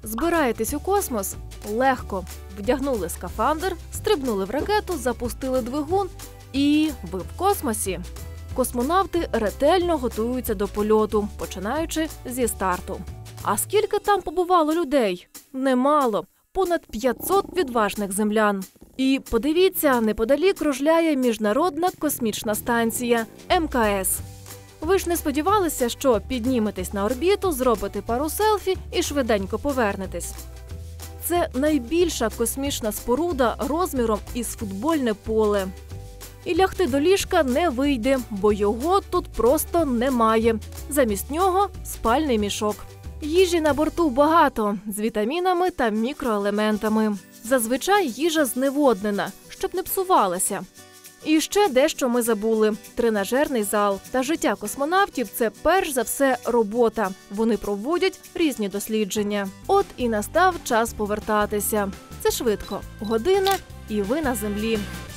Збираєтесь у космос? Легко. Вдягнули скафандр, стрибнули в ракету, запустили двигун і ви в космосі. Космонавти ретельно готуються до польоту, починаючи зі старту. А скільки там побувало людей? Немало. Понад 500 відважних землян. І подивіться, неподалік кружляє Міжнародна космічна станція МКС. Ви ж не сподівалися, що підніметесь на орбіту, зробите пару селфі і швиденько повернетесь. Це найбільша космічна споруда розміром із футбольне поле. І лягти до ліжка не вийде, бо його тут просто немає. Замість нього – спальний мішок. Їжі на борту багато, з вітамінами та мікроелементами. Зазвичай їжа зневоднена, щоб не псувалася. І ще дещо ми забули – тренажерний зал. Та життя космонавтів – це перш за все робота. Вони проводять різні дослідження. От і настав час повертатися. Це швидко. Година – і ви на землі.